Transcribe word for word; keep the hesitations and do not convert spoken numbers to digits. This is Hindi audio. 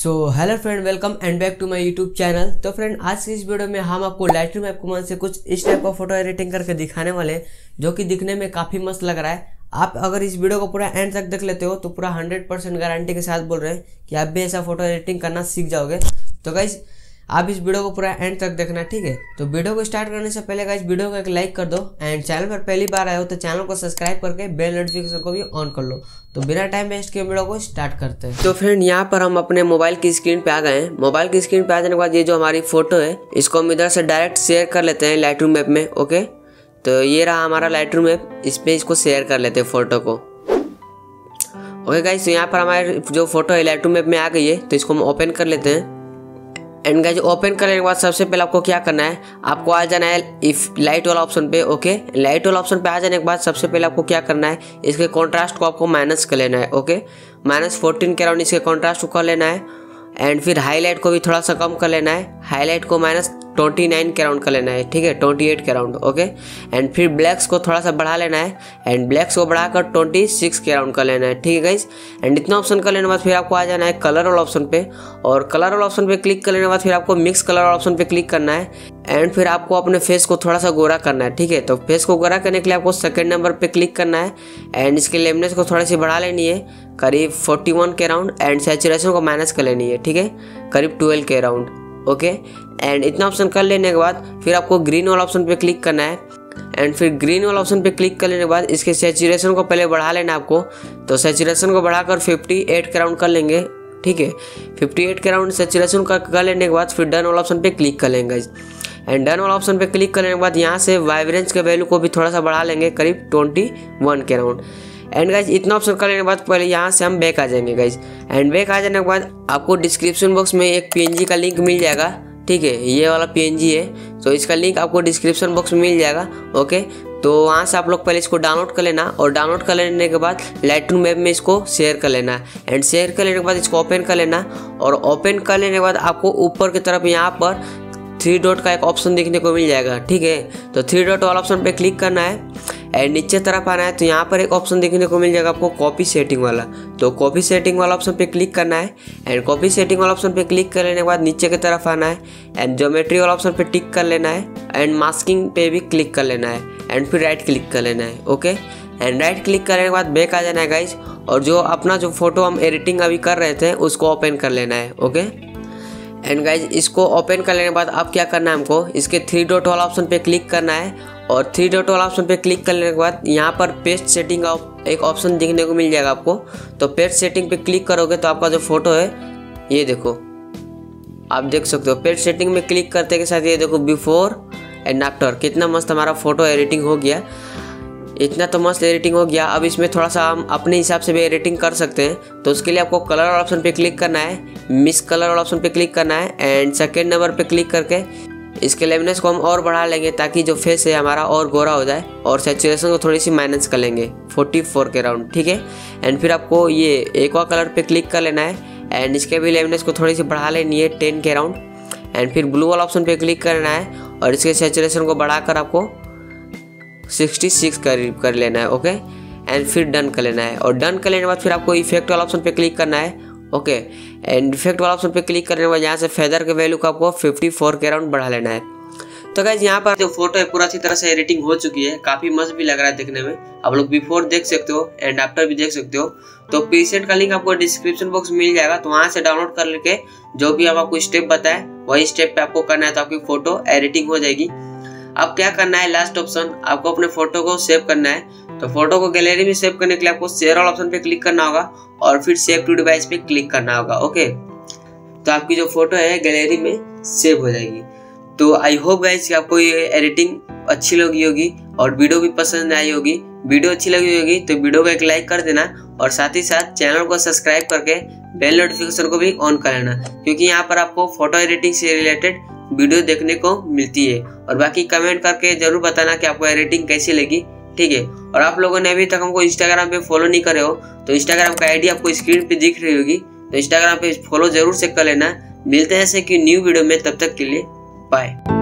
So hello friend, welcome and back to my YouTube channel. तो फ्रेंड, आज की इस वीडियो में हम आपको लाइटरूम ऐप कमांड से कुछ इस टाइप का फोटो एडिटिंग करके दिखाने वाले हैं, जो कि दिखने में काफ़ी मस्त लग रहा है। आप अगर इस वीडियो को पूरा एंड तक देख लेते हो तो पूरा हंड्रेड परसेंट गारंटी के साथ बोल रहे हैं कि आप भी ऐसा फोटो एडिटिंग करना सीख जाओगे। तो गाइज आप इस वीडियो को पूरा एंड तक देखना, ठीक है। तो वीडियो को स्टार्ट करने से पहले गाइज वीडियो को एक लाइक कर दो एंड चैनल पर पहली बार आए हो तो चैनल को सब्सक्राइब करके बेल नोटिफिकेशन को भी ऑन कर लो। तो बिना टाइम वेस्ट किए वीडियो को स्टार्ट करते हैं। तो फ्रेंड, यहाँ पर हम अपने मोबाइल की स्क्रीन पे आ गए हैं। मोबाइल की स्क्रीन पे आ जाने के बाद ये जो हमारी फोटो है इसको हम इधर से डायरेक्ट शेयर कर लेते हैं लाइटरूम ऐप में। ओके, तो ये रहा हमारा लाइटरूम ऐप, इस पे इसको शेयर कर लेते हैं फोटो को। ओके गाइस, तो यहाँ पर हमारे जो फोटो है लाइटरूम ऐप में आ गई है, तो इसको हम ओपन कर लेते हैं। एंड गाइस ओपन करने के बाद सबसे पहले आपको क्या करना है, आपको आ जाना है इफ लाइट वाला ऑप्शन पे। ओके, लाइट वाला ऑप्शन पे आ जाने के बाद सबसे पहले आपको क्या करना है, इसके कॉन्ट्रास्ट को आपको माइनस कर लेना है। ओके, माइनस फोर्टीन के अराउंड इसके कॉन्ट्रास्ट को कर लेना है। एंड फिर हाईलाइट को भी थोड़ा सा कम कर लेना है, हाईलाइट को माइनस ट्वेंटी नाइन के अराउंड कर लेना है, ठीक है, ट्वेंटी एट के अराउंड। ओके, एंड फिर ब्लैक्स को थोड़ा सा बढ़ा लेना है एंड ब्लैक्स को बढ़ाकर ट्वेंटी सिक्स के अराउंड कर लेना है, ठीक है गाइस। एंड इतना ऑप्शन कर लेने के बाद फिर आपको आ जाना है कलर वाला ऑप्शन पे, और कलर वाला ऑप्शन पे क्लिक कर लेने के बाद फिर आपको मिक्स कलर वाला ऑप्शन पे क्लिक करना है। एंड फिर आपको अपने फेस को थोड़ा सा गोरा करना है, ठीक है। तो फेस को गोरा करने के लिए आपको सेकंड नंबर पे क्लिक करना है एंड इसके लेमनेस को थोड़ी सी बढ़ा लेनी है, करीब फोर्टी वन के अराउंड। एंड सैचुरेशन को माइनस कर लेनी है, ठीक है, करीब ट्वेल्व के अराउंड। ओके, एंड इतना ऑप्शन कर लेने के बाद फिर आपको ग्रीन वाला ऑप्शन पे क्लिक करना है। एंड फिर ग्रीन वाला ऑप्शन पे क्लिक करने के बाद इसके सैचुरेशन को पहले बढ़ा लेना है आपको। तो सैचुरेशन को बढ़ाकर फिफ्टी एट के अराउंड कर लेंगे, ठीक है, फिफ्टी एट के अराउंड सैचुरेशन का कर लेने के बाद फिर डन वाला ऑप्शन पे क्लिक कर लेंगे। एंड डन वाला ऑप्शन पे क्लिक करने के बाद यहाँ से वाइब्रेंस के वैल्यू को भी थोड़ा सा बढ़ा लेंगे, करीब ट्वेंटी वन के अराउंड। एंड गाइज इतना ऑप्शन कर लेने के बाद पहले यहाँ से हम बैक आ जाएंगे गाइज। एंड बैक आ जाने के बाद आपको डिस्क्रिप्शन बॉक्स में एक पीएनजी का लिंक मिल जाएगा, ठीक है, ये वाला पीएनजी है, तो इसका लिंक आपको डिस्क्रिप्शन बॉक्स में मिल जाएगा। ओके, तो वहाँ से आप लोग पहले इसको डाउनलोड कर लेना, और डाउनलोड कर लेने के बाद लाइटरूम ऐप में इसको शेयर कर लेना। एंड शेयर कर लेने के बाद इसको ओपन कर लेना, और ओपन कर लेने के बाद आपको ऊपर की तरफ यहाँ पर थ्री डॉट का एक ऑप्शन देखने को मिल जाएगा, ठीक है। तो थ्री डॉट वाला ऑप्शन पे क्लिक करना है एंड नीचे तरफ आना है, तो यहाँ पर एक ऑप्शन देखने को मिल जाएगा आपको कॉपी सेटिंग वाला। तो कॉपी सेटिंग वाला ऑप्शन पे क्लिक करना है एंड कॉपी सेटिंग वाला ऑप्शन पे क्लिक कर लेने के बाद नीचे की तरफ आना है एंड ज्योमेट्री वाला ऑप्शन पे टिक कर लेना है एंड मास्किंग पे भी क्लिक कर लेना है एंड फिर राइट क्लिक कर लेना है। ओके, एंड राइट क्लिक करने के बाद बैक आ जाना है गाइज, और जो अपना जो फोटो हम एडिटिंग अभी कर रहे थे उसको ओपन कर लेना है। ओके, एंड गाइज इसको ओपन कर लेने के बाद अब क्या करना है, हमको इसके थ्री डॉट वाला ऑप्शन पे क्लिक करना है, और थ्री डॉट वाला ऑप्शन पे क्लिक करने के बाद यहाँ पर पेस्ट सेटिंग का एक ऑप्शन देखने को मिल जाएगा आपको। तो पेस्ट सेटिंग पे क्लिक करोगे तो आपका जो फोटो है ये देखो, आप देख सकते हो। पेस्ट सेटिंग में क्लिक करते के साथ ये देखो बिफोर एंड आफ्टर, कितना मस्त हमारा फोटो एडिटिंग हो गया। इतना तो मस्त एडिटिंग हो गया। अब इसमें थोड़ा सा हम अपने हिसाब से भी एडिटिंग कर सकते हैं, तो उसके लिए आपको कलर वाला ऑप्शन पे क्लिक करना है, मिक्स कलर वाला ऑप्शन पे क्लिक करना है एंड सेकेंड नंबर पे क्लिक करके इसके लेमनेस को हम और बढ़ा लेंगे ताकि जो फेस है हमारा और गोरा हो जाए, और सैचुरेशन को थोड़ी सी माइनस कर लेंगे फोर्टी फोर के अराउंड, ठीक है। एंड फिर आपको ये एक्वा कलर पे क्लिक कर लेना है एंड इसके भी लेमनेस को थोड़ी सी बढ़ा लेनी है टेन के अराउंड। एंड फिर ब्लू वाला ऑप्शन पे क्लिक करना है और इसके सैचुरेशन को बढ़ाकर आपको सिक्सटी सिक्स करीब कर लेना है। ओके, एंड फिर डन कर लेना है, और डन कर लेने के बाद फिर आपको इफेक्ट वाला ऑप्शन पे क्लिक करना है। ओके, एंड इफेक्ट वाला ऑप्शन पे क्लिक करने के बाद यहाँ से फेदर के वैल्यू को आपको फिफ्टी फोर के अराउंड बढ़ा लेना है। तो गाइस यहाँ पर जो फोटो है पूरा अच्छी तरह से एडिटिंग हो चुकी है, काफी मस्त भी लग रहा है देखने में। आप लोग बिफोर देख सकते हो एंड आफ्टर भी देख सकते हो। तो प्रीसेट का लिंक आपको डिस्क्रिप्शन बॉक्स में मिल जाएगा, तो वहाँ से डाउनलोड कर लेके जो भी हम आपको स्टेप बताए वही स्टेप पे आपको करना है, तो आपकी फोटो एडिटिंग हो जाएगी। अब क्या करना है, लास्ट ऑप्शन आपको अपने फोटो को सेव करना है। तो फोटो को गैलरी में सेव करने के लिए आपको शेयर वाला ऑप्शन पे क्लिक करना होगा और फिर सेव टू डिवाइस पे क्लिक करना होगा। ओके, तो आपकी जो फोटो है गैलरी में सेव हो जाएगी। तो आई होप गाइस कि आपको ये एडिटिंग अच्छी लगी होगी और वीडियो भी पसंद आई होगी। वीडियो अच्छी लगी होगी तो वीडियो को एक लाइक कर देना, और साथ ही साथ चैनल को सब्सक्राइब करके बेल नोटिफिकेशन को भी ऑन कर लेना, क्योंकि यहाँ पर आपको फोटो एडिटिंग से रिलेटेड वीडियो देखने को मिलती है। और बाकी कमेंट करके जरूर बताना कि आपको एडिटिंग कैसी लगी, ठीक है। और आप लोगों ने अभी तक हमको इंस्टाग्राम पे फॉलो नहीं करे हो तो इंस्टाग्राम का आईडी आपको स्क्रीन पे दिख रही होगी, तो इंस्टाग्राम पे फॉलो जरूर से कर लेना। मिलते हैं ऐसे कि न्यू वीडियो में, तब तक के लिए बाय।